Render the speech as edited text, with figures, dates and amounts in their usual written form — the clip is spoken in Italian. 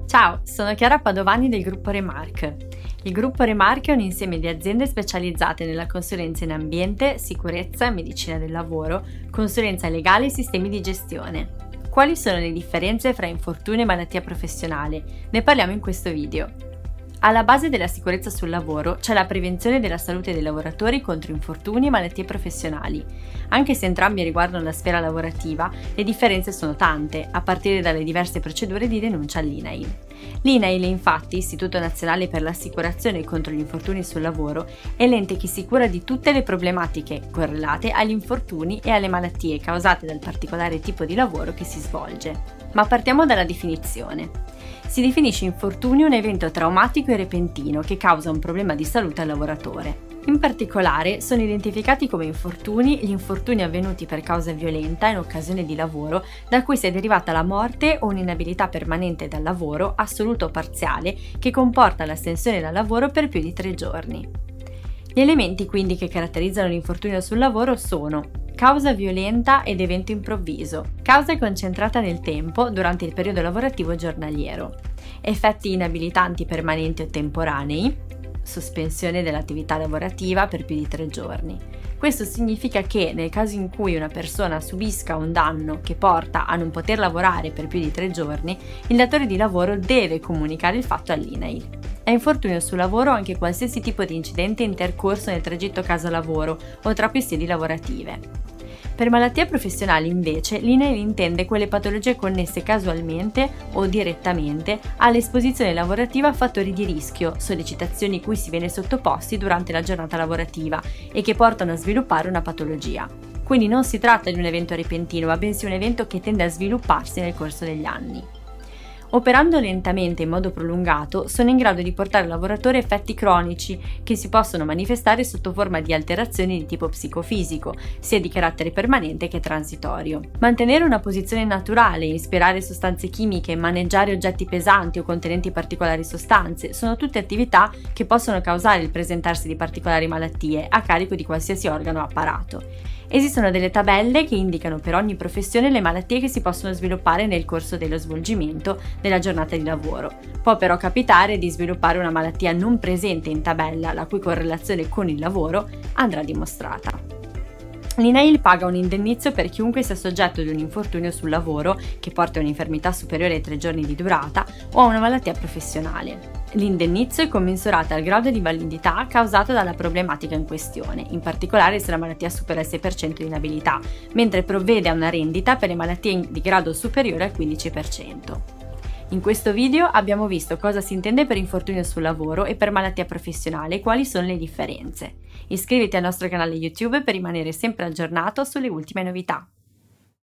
Ciao, sono Chiara Padovani del gruppo Remark. Il gruppo Remark è un insieme di aziende specializzate nella consulenza in ambiente, sicurezza e medicina del lavoro, consulenza legale e sistemi di gestione. Quali sono le differenze fra infortunio e malattia professionale? Ne parliamo in questo video. Alla base della sicurezza sul lavoro c'è la prevenzione della salute dei lavoratori contro infortuni e malattie professionali. Anche se entrambi riguardano la sfera lavorativa, le differenze sono tante, a partire dalle diverse procedure di denuncia all'INAIL. L'INAIL, infatti, Istituto Nazionale per l'Assicurazione contro gli infortuni sul lavoro, è l'ente che si cura di tutte le problematiche correlate agli infortuni e alle malattie causate dal particolare tipo di lavoro che si svolge. Ma partiamo dalla definizione. Si definisce infortunio un evento traumatico e repentino che causa un problema di salute al lavoratore. In particolare sono identificati come infortuni gli infortuni avvenuti per causa violenta in occasione di lavoro da cui sia derivata la morte o un'inabilità permanente dal lavoro, assoluta o parziale, che comporta l'astensione dal lavoro per più di 3 giorni. Gli elementi quindi che caratterizzano l'infortunio sul lavoro sono causa violenta ed evento improvviso, causa concentrata nel tempo durante il periodo lavorativo giornaliero, effetti inabilitanti permanenti o temporanei, sospensione dell'attività lavorativa per più di 3 giorni. Questo significa che nel caso in cui una persona subisca un danno che porta a non poter lavorare per più di 3 giorni, il datore di lavoro deve comunicare il fatto all'INAIL. È infortunio sul lavoro anche qualsiasi tipo di incidente intercorso nel tragitto casa-lavoro o tra più sedi lavorative. Per malattie professionali, invece, l'INAIL intende quelle patologie connesse casualmente o direttamente all'esposizione lavorativa a fattori di rischio, sollecitazioni cui si viene sottoposti durante la giornata lavorativa e che portano a sviluppare una patologia. Quindi non si tratta di un evento repentino, ma bensì un evento che tende a svilupparsi nel corso degli anni. Operando lentamente in modo prolungato, sono in grado di portare al lavoratore effetti cronici che si possono manifestare sotto forma di alterazioni di tipo psicofisico, sia di carattere permanente che transitorio. Mantenere una posizione naturale, ispirare sostanze chimiche, maneggiare oggetti pesanti o contenenti particolari sostanze sono tutte attività che possono causare il presentarsi di particolari malattie a carico di qualsiasi organo o apparato. Esistono delle tabelle che indicano per ogni professione le malattie che si possono sviluppare nel corso dello svolgimento della giornata di lavoro. Può però capitare di sviluppare una malattia non presente in tabella, la cui correlazione con il lavoro andrà dimostrata. L'INAIL paga un indennizzo per chiunque sia soggetto ad un infortunio sul lavoro che porta a un'infermità superiore ai 3 giorni di durata o a una malattia professionale. L'indennizzo è commensurata al grado di validità causata dalla problematica in questione, in particolare se la malattia supera il 6% di inabilità, mentre provvede a una rendita per le malattie di grado superiore al 15%. In questo video abbiamo visto cosa si intende per infortunio sul lavoro e per malattia professionale e quali sono le differenze. Iscriviti al nostro canale YouTube per rimanere sempre aggiornato sulle ultime novità.